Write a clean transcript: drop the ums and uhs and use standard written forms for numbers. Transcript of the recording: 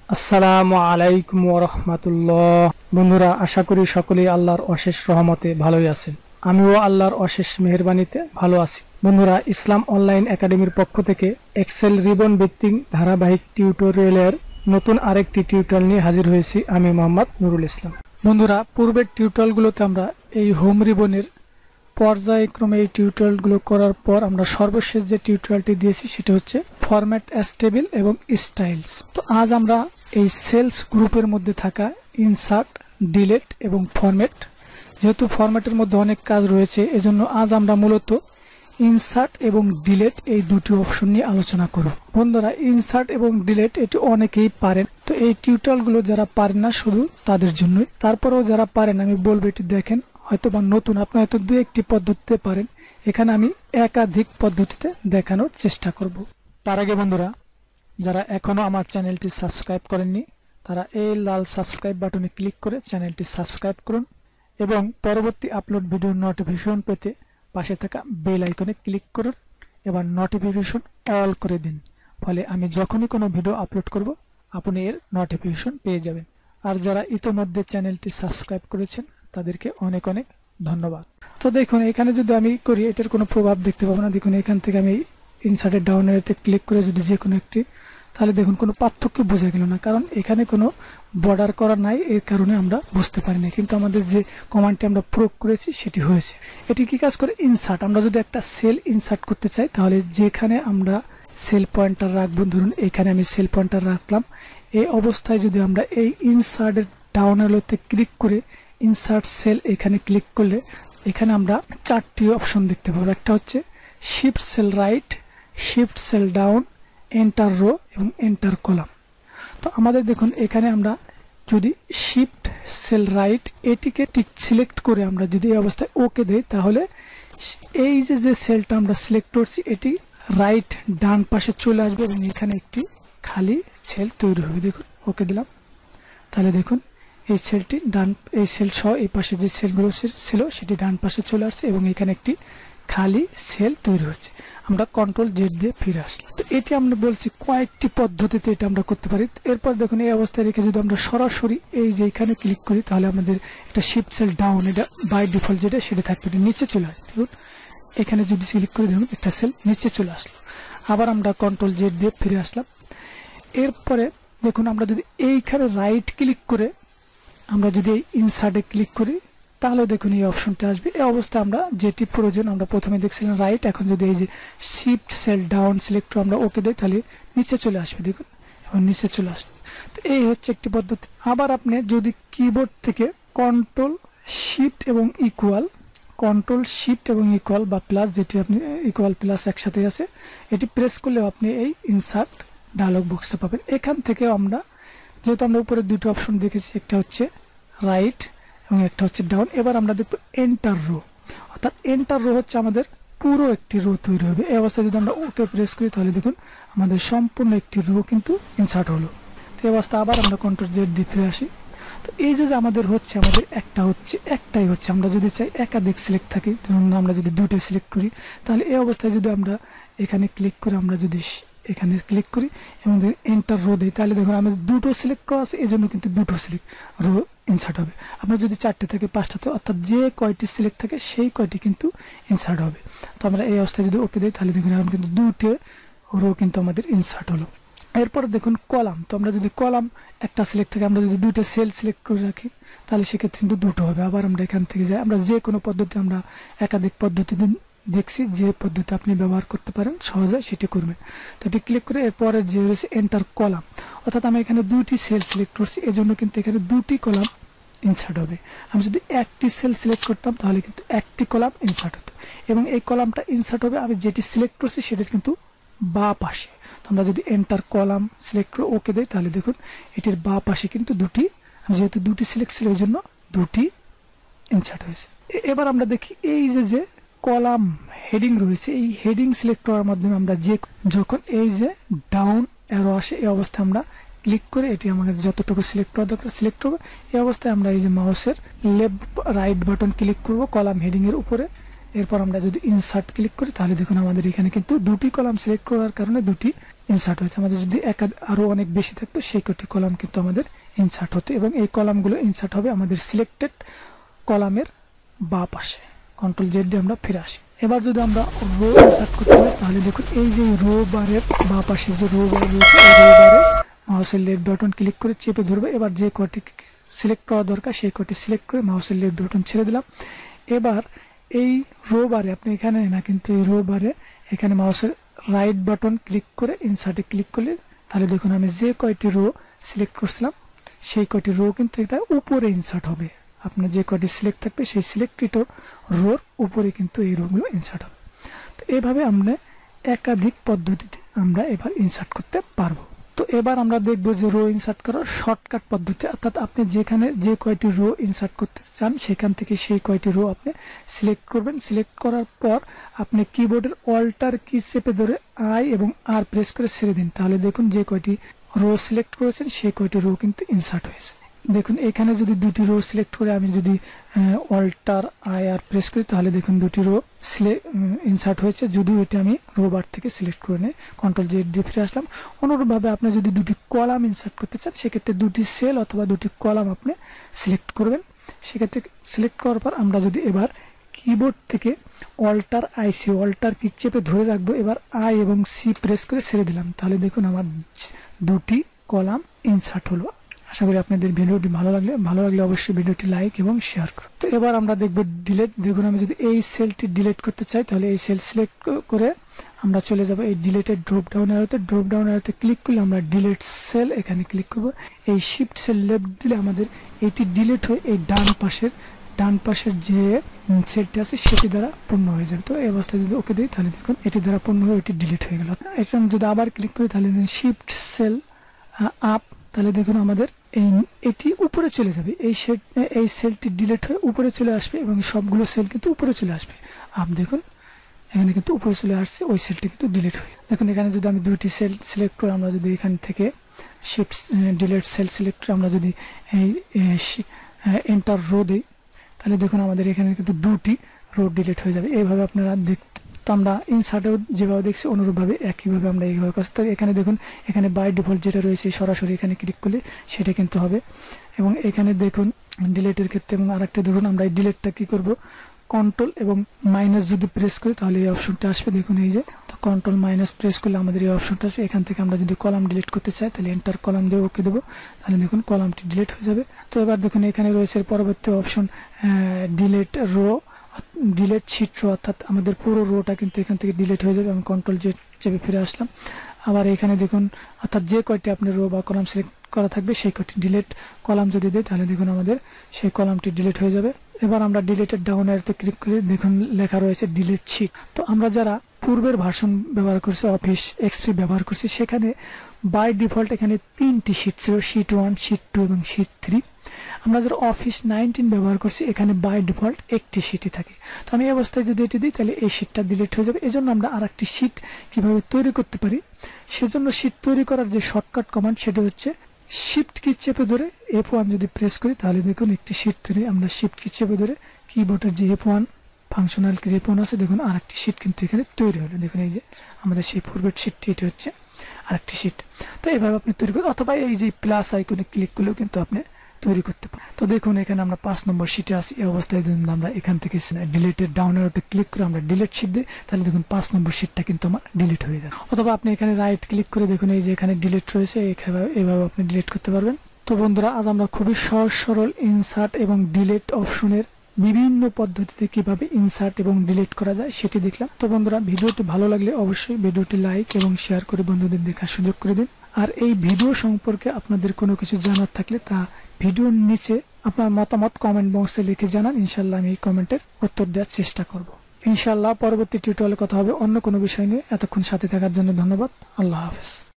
আসসালামু আলাইকুম ওয়া রাহমাতুল্লাহ। বন্ধুরা, আশা করি সকলেই আল্লাহর অশেষ রহমতে ভালোই আছেন। আমিও আল্লাহর অশেষ মেহেরবানিতে ভালো আছি। বন্ধুরা, ইসলাম অনলাইন একাডেমির পক্ষ থেকে এক্সেল রিবন ভিত্তিক ধারাবাহিক টিউটোরিয়ালের নতুন আরেকটি টিউটোরিয়াল নিয়ে হাজির হয়েছি। আমি মোহাম্মদ নুরুল ইসলাম। বন্ধুরা, পূর্বের টিউটোরিয়ালগুলোতে আমরা এই হোম রিবনের পর্যায়ক্রমে এই টিউটোরিয়ালগুলো করার পর আমরা সর্বশেষ যে টিউটোরিয়ালটি দিয়েছি সেটা হচ্ছে ফরম্যাট অ্যাজ টেবিল এবং স্টাইলস। তো আজ আমরা এই সেলস গ্রুপের মধ্যে থাকা ইনসার্ট, ডিলিট এবং ফরম্যাট, যেহেতু ফরম্যাটের মধ্যে অনেক কাজ রয়েছে, এজন্য আজ আমরা মূলত ইনসার্ট এবং ডিলিট এই দুটি অপশন নিয়ে আলোচনা করব। বন্ধুরা, ইনসার্ট এবং ডিলিট এটি অনেকেই পারেন, তো এই টিউটোরিয়ালগুলো যারা পারেন না শুধু তাদের জন্যই। তারপরেও যারা পারেন আমি বলবো এটি দেখেন, হয়তো বা নতুন আপনি হয়তো দু একটি পদ্ধতিতে পারেন, এখানে আমি একাধিক পদ্ধতিতে দেখানোর চেষ্টা করব। তার আগে বন্ধুরা, যারা এখনো আমার চ্যানেলটি সাবস্ক্রাইব করেননি তারা এই লাল সাবস্ক্রাইব বাটনে ক্লিক করে চ্যানেলটি সাবস্ক্রাইব করুন এবং পরবর্তী আপলোড ভিডিওর নোটিফিকেশন পেতে পাশে থাকা বেল আইকনে ক্লিক করুন। এবার নোটিফিকেশন অল করে দিন, ফলে আমি যখনই কোনো ভিডিও আপলোড করব আপনি এর নোটিফিকেশন পেয়ে যাবেন। আর যারা ইতোমধ্যে চ্যানেলটি সাবস্ক্রাইব করেছেন তাদেরকে অনেক অনেক ধন্যবাদ। তো দেখুন, এখানে যদি আমি করি এটার কোনো প্রভাব দেখতে পাবো না। দেখুন, এখান থেকে আমি ইনসার্টের ডাউন এতে ক্লিক করে যদি যে কোনো একটি, তাহলে দেখুন কোনো পার্থক্য বোঝা গেল না, কারণ এখানে কোনো বর্ডার করা নাই, এর কারণে আমরা বুঝতে পারি না। কিন্তু আমাদের যে কমান্ডটি আমরা প্রয়োগ করেছি সেটি হয়েছে। এটি কি কাজ করে? ইনসার্ট। আমরা যদি একটা সেল ইনসার্ট করতে চাই তাহলে যেখানে আমরা সেল পয়েন্টার রাখবো, ধরুন এখানে আমি সেল পয়েন্টার রাখলাম, এই অবস্থায় যদি আমরা এই ইনসার্টের ডাউন এলোতে ক্লিক করে ইনসার্ট সেল এখানে ক্লিক করলে এখানে আমরা চারটি অপশন দেখতে পাবো। একটা হচ্ছে shift cell right, shift cell down, entire row এবং এন্টার কলাম। তো আমাদের দেখুন এখানে আমরা যদি শিফট সেল রাইট এটিকে টিক সিলেক্ট করে আমরা যদি এই অবস্থায় ওকে দেই, তাহলে এই যে সেলটা আমরা সিলেক্ট করছি এটি রাইট ডান পাশে চলে আসবে এবং এখানে একটি খালি সেল তৈরি হবে। দেখুন ওকে দিলাম, তাহলে দেখুন এই সেলটি ডান, এই সেল সহ এই পাশে যে সেলগুলো ছিল সেটি ডান পাশে চলে আসছে এবং এখানে একটি খালি সেল তৈরি হচ্ছে। আমরা কন্ট্রোল জেড দিয়ে ফিরে আসলাম। তো এটি আমরা বলছি কয়েকটি পদ্ধতিতে এটা আমরা করতে পারি। এরপর দেখুন এই অবস্থায় রেখে যদি আমরা সরাসরি এই যে এখানে ক্লিক করি তাহলে আমাদের এটা শিফট সেল ডাউন, এটা বাই ডিফল্ট যেটা সেটা থাকবে, এটা নিচে চলে আসবে। দেখুন এখানে যদি ক্লিক করি দেখুন একটা সেল নিচে চলে আসলো। আবার আমরা কন্ট্রোল জেড দিয়ে ফিরে আসলাম। এরপরে দেখুন আমরা যদি এইখানে রাইট ক্লিক করে আমরা যদি এই ইনসার্টে ক্লিক করি তাহলে দেখুন এই অপশনটা আসবে। এই অবস্থায় আমরা যেটি প্রয়োজন, আমরা প্রথমে দেখছিলাম রাইট, এখন যদি এই যে শিফট সেল ডাউন সিলেক্ট করে আমরা ওকে দিই তাহলে নিচে চলে আসবে। দেখুন এখন নিচে চলে আসবে। তো এই হচ্ছে একটি পদ্ধতি। আবার আপনি যদি কিবোর্ড থেকে কন্ট্রোল শিফট এবং ইকুয়াল, কন্ট্রোল শিফট এবং ইকুয়াল বা প্লাস, যেটি আপনি ইকুয়াল প্লাস একসাথে আছে, এটি প্রেস করলেও আপনি এই ইনসার্ট ডায়লগ বক্সটা পাবেন। এখান থেকে আমরা যেহেতু আমরা উপরে দুটো অপশন দেখেছি, একটা হচ্ছে রাইট এবং একটা হচ্ছে ডাউন, এবার আমরা দেখব এন্টার রো। অর্থাৎ এন্টার রো হচ্ছে আমাদের পুরো একটি রো তৈরি হবে। এই অবস্থায় যদি আমরা ওকে প্রেস করি তাহলে দেখুন আমাদের সম্পূর্ণ একটি রো কিন্তু ইনসার্ট হলো। তো এই অবস্থা আবার আমরা কন্ট্রোল জেড দিয়ে ফিরে আসি। তো এই যে আমাদের হচ্ছে, আমাদের একটাই হচ্ছে। আমরা যদি চাই একাধিক সিলেক্ট থাকি, ধরুন আমরা যদি দুটো সিলেক্ট করি তাহলে এই অবস্থায় যদি আমরা এখানে ক্লিক করে আমরা যদি এখানে ক্লিক করি এবং এন্টার রো দিই তাহলে দেখুন আমাদের দুটো সিলেক্ট করা আছে, এজন্য কিন্তু দুটো সিলেক্ট রো ইনসার্ট হবে। আপনার যদি চারটে থাকে পাঁচটাতে, অর্থাৎ যে কয়টি সিলেক্ট থাকে সেই কয়টি কিন্তু ইনসার্ট হবে। তো আমরা এই অবস্থায় যদি ওকে দিই তাহলে দেখুন এখন কিন্তু দুটো রো কিন্তু আমাদের ইনসার্ট হলো। এরপর দেখুন কলাম। তো আমরা যদি কলাম একটা সিলেক্ট থাকে, আমরা যদি দুটো সেল সিলেক্ট করে রাখি তাহলে সেক্ষেত্রে কিন্তু দুটো হবে। আবার আমরা এখান থেকে যাই, আমরা যে কোনো পদ্ধতি, আমরা একাধিক পদ্ধতি দেখছি, যে পদ্ধতি আপনি ব্যবহার করতে পারেন সহজে সেটি করবেন। তো এটি ক্লিক করে এরপরে যে রয়েছে এন্টার কলাম, অর্থাৎ আমি এখানে দুটি সেল সিলেক্ট করছি, এজন্য কিন্তু এখানে দুটি কলাম ইনসার্ট হবে। আমি যদি একটি সেল সিলেক্ট করতাম তাহলে কিন্তু একটি কলাম ইনসার্ট হতো এবং এই কলামটা ইনসার্ট হবে আমি যেটি সিলেক্ট করছি সেটার কিন্তু বা পাশে। তো আমরা যদি এন্টার কলাম সিলেক্ট করে ওকে দিই তাহলে দেখুন এটির বা পাশে কিন্তু দুটি, আমি যেহেতু দুটি সিলেক্ট ছিল এই জন্য দুটি ইনসার্ট হয়েছে। এবার আমরা দেখি এই যে কলাম হেডিং রয়েছে, এই হেডিং সিলেক্ট করার মাধ্যমে আমরা যখন এই যে ডাউন অ্যারো আসে এই অবস্থায় আমরা ক্লিক করে এটি আমাদের যতটুকু সিলেক্ট করা দরকার সিলেক্ট হবে। এই অবস্থায় আমরা এই যে মাউসের লেফট রাইট বাটন ক্লিক করব কলাম হেডিং এর উপরে। এরপর আমরা যদি ইনসার্ট ক্লিক করি তাহলে দেখুন আমাদের এখানে কিন্তু দুটি কলাম সিলেক্ট করার কারণে দুটি ইনসার্ট হয়েছে। আমাদের যদি আরো অনেক বেশি থাকতো সেই কটি কলাম কিন্তু আমাদের ইনসার্ট হতো, এবং এই কলামগুলো ইনসার্ট হবে আমাদের সিলেক্টেড কলামের বাঁ পাশে। কন্ট্রোল জেড দিয়ে আমরা ফিরে আসি। এবার যদি আমরা রো ইনসার্ট করতে হয় তাহলে দেখুন এই যে রো বারের বাঁ পাশে যে রো বার রয়েছে এই রো বারে মাউসের লেফট বাটন ক্লিক করে চেপে ধরবে। এবার যে কটি সিলেক্ট করা দরকার সেই কটি সিলেক্ট করে মাউসের লেফট বাটন ছেড়ে দিলাম। এবার এই রো বারে আপনি এখানে না, কিন্তু এই রো বারে এখানে মাউসের রাইট বাটন ক্লিক করে ইনসার্টে ক্লিক করলে তাহলে দেখুন আমি যে কয়টি রো সিলেক্ট করছিলাম সেই কয়টি রো কিন্তু এটা উপরে ইনসার্ট হবে। আপনার যে কয়টি সিলেক্ট থাকবে সেই সিলেক্টেড রোর উপরে কিন্তু এই রোগুলো ইনসার্ট হবে। তো এইভাবে আমরা একাধিক পদ্ধতিতে আমরা এবার ইনসার্ট করতে পারবো। তো এবার আমরা দেখব যে রো ইনসার্ট করার শর্টকাট পদ্ধতি, অর্থাৎ আপনি যেখানে যে কয়টি রো ইনসার্ট করতে চান সেখান থেকে সেই কয়টি রো আপনি সিলেক্ট করবেন। সিলেক্ট করার পর আপনি কিবোর্ডের অল্টার কি চেপে ধরে আই এবং আর প্রেস করে ছেড়ে দিন, তাহলে দেখুন যে কয়টি রো সিলেক্ট করেছেন সেই কয়টি রো কিন্তু ইনসার্ট হয়েছে। দেখুন এখানে যদি দুটি রো সিলেক্ট করে আমি যদি অল্টার আই আর প্রেস করি তাহলে দেখুন দুটি রো ইনসার্ট হয়েছে, যদিও এটা আমি রো বার থেকে সিলেক্ট করে নিই। কন্ট্রোল জেড দিয়ে ফিরে আসলাম। অনুরূপভাবে আপনি যদি দুটি কলাম ইনসার্ট করতে চান সেক্ষেত্রে দুটি সেল অথবা দুটি কলাম আপনি সিলেক্ট করবেন। সেক্ষেত্রে সিলেক্ট করার পর আমরা যদি এবার কিবোর্ড থেকে অল্টার আইসি অল্টার কি চেপে ধরে রাখবো, এবার আই এবং সি প্রেস করে ছেড়ে দিলাম, তাহলে দেখুন আমার দুটি কলাম ইনসার্ট হলো। আশা করি আপনাদের ভিডিওটি ভালো লাগলে অবশ্যই ভিডিওটি লাইক এবং শেয়ার করুন। তো এবার আমরা দেখব ডিলিট। দেখুন আমি যদি এই সেলটি ডিলিট করতে চাই তাহলে এই সেল সিলেক্ট করে আমরা চলে যাব এই ডিলিটের ড্রপ ডাউন অ্যারোতে। ড্রপ ডাউন অ্যারোতে ক্লিক করলে আমরা ডিলিট সেল এখানে ক্লিক করব। এই শিফট সেল লেফট দিলে আমাদের এটি ডিলিট হয়ে এই ডান পাশের যে সেলটি আছে সেটি দ্বারা পূর্ণ হয়ে যাবে। তো এই অবস্থায় যদি ওকে দিই তাহলে দেখুন এটি দ্বারা পূর্ণ হয়ে এটি ডিলিট হয়ে গেল। এটা যদি আবার ক্লিক করি তাহলে শিফট সেল আপ, তাহলে দেখুন আমাদের এটি উপরে চলে যাবে। এই সেলটি ডিলিট হয়ে উপরে চলে আসবে এবং সবগুলো সেল কিন্তু উপরে চলে আসবে। দেখুন এখানে কিন্তু উপরে চলে আসছে, ওই সেলটি কিন্তু ডিলিট হয়ে। দেখুন এখানে যদি আমি দুটি সেল সিলেক্ট করে আমরা যদি এখান থেকে শিফট ডিলিট সেল সিলেক্ট করে আমরা যদি এই এন্টার রো দিই তাহলে দেখুন আমাদের এখানে কিন্তু দুটি রো ডিলিট হয়ে যাবে। এইভাবে আপনারা দেখতে, তো আমরা ইনসার্টেও যেভাবে দেখছি অনুরূপভাবে একইভাবে আমরা এইভাবে কাজ করি। এখানে দেখুন এখানে বাই ডিফল্ট যেটা রয়েছে সরাসরি এখানে ক্লিক করলে সেটা কিন্তু হবে। এবং এখানে দেখুন ডিলিটের ক্ষেত্রে এবং আরেকটা দেখুন আমরা এই ডিলিটটা কি করব, কন্ট্রোল এবং মাইনাস যদি প্রেস করি তাহলে এই অপশনটা আসবে। দেখুন এই যে, তো কন্ট্রোল মাইনাস প্রেস করলে আমাদের এই অপশনটা আসবে। এখান থেকে আমরা যদি কলাম ডিলিট করতে চাই তাহলে এন্টার কলাম দিয়ে ওকে দেবো, তাহলে দেখুন কলামটি ডিলিট হয়ে যাবে। তো এবার দেখুন এখানে রয়েছে পরবর্তী option delete row, delete sheet row, অর্থাৎ আমাদের পুরো রোটা কিন্তু এখান থেকে ডিলিট হয়ে যাবে। আমি কন্ট্রোল জেড চেপে ফিরে আসলাম। আবার এখানে দেখুন অর্থাৎ যে কয়টি আপনি রো বা কলাম সিলেক্ট করা থাকবে সেই কয়টি ডিলিট কলাম যদি দেয় তাহলে দেখুন আমাদের সেই কলামটি ডিলিট হয়ে যাবে। এবার আমরা ডিলিটেড ডাউন অ্যারোতে ক্লিক করে দেখুন লেখা রয়েছে ডিলিট শিট। তো আমরা যারা পূর্বের ভার্সন ব্যবহার করছি, অফিস এক্সপি ব্যবহার করছি, সেখানে বাই ডিফল্ট এখানে 3টি শিট ছিল, শিট 1, শিট 2 এবং শিট 3। আমরা যারা অফিস 19 ব্যবহার করছি এখানে বাই ডিফল্ট একটি শিটই থাকে। তো আমি এই অবস্থায় যদি এটি দিই তাহলে এই শিটটা ডিলিট হয়ে যাবে। এজন্য আমরা আরেকটি শিট কিভাবে তৈরি করতে পারি, সেজন্য শিট তৈরি করার যে শর্টকাট কমান্ড সেটা হচ্ছে শিফট কি চেপে ধরে F1 যদি প্রেস করি তাহলে দেখুন একটি শিট তৈরি। আমরা শিফট কি চেপে ধরে কিবোর্ডের যে F1 ফাংশনাল কি F1 আছে দেখুন আরেকটি শিট কিন্তু এখানে তৈরি হলো। দেখুন এই যে আমাদের সেই পূর্বের শিটটি, এটি হচ্ছে আরেকটি শিট। তো এইভাবে আপনি তৈরি করতে, অথবা এই যে প্লাস আইকনে ক্লিক করলেও কিন্তু আপনি তৈরি করতে পারেন। তো দেখুন এখানে আমরা 5 নম্বর শিটে আছি। এই অবস্থায় আমরা এখান থেকে ডিলিটেড ডাউন অ্যারোতে ক্লিক করে আমরা ডিলিট শিট দিই, তাহলে দেখুন 5 নম্বর শিটটা কিন্তু আমার ডিলিট হয়ে যায়। অথবা আপনি এখানে রাইট ক্লিক করে দেখুন এই যে এখানে ডিলিট রয়েছে, এইভাবে আপনি ডিলিট করতে পারবেন। তো বন্ধুরা আজ আমরা খুবই সহজ সরল ইনসার্ট এবং ডিলিট অপশনের বিভিন্ন পদ্ধতিতে কিভাবে ইনসার্ট এবং ডিলিট করা যায় সেটি দেখলাম। তো বন্ধুরা ভিডিওটি ভালো লাগলে অবশ্যই ভিডিওটি লাইক এবং শেয়ার করে বন্ধুদের দেখার সুযোগ করে দিন। আর এই ভিডিও সম্পর্কে আপনাদের কোনো কিছু জানার থাকলে তা ভিডিওর নিচে আপনার মতামত কমেন্ট বক্সে লিখে জানান। ইনশাল্লাহ আমি এই কমেন্টের উত্তর দেওয়ার চেষ্টা করব। ইনশাল্লাহ পরবর্তী টিউটোরিয়ালে কথা হবে অন্য কোনো বিষয় নিয়ে। এতক্ষণ সাথে থাকার জন্য ধন্যবাদ। আল্লাহ হাফেজ।